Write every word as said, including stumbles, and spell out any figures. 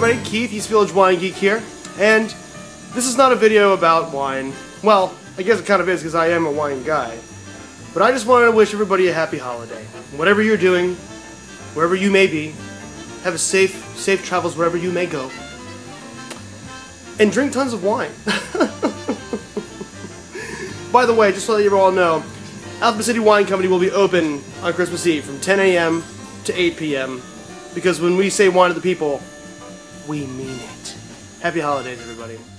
everybody, Keith, East Village Wine Geek here, and this is not a video about wine. Well, I guess it kind of is because I am a wine guy, but I just wanted to wish everybody a happy holiday. Whatever you're doing, wherever you may be, have a safe, safe travels wherever you may go, and drink tons of wine. By the way, just to let you all know, Alphabet City Wine Company will be open on Christmas Eve from ten A M to eight P M because when we say wine to the people, we mean it. Happy holidays, everybody.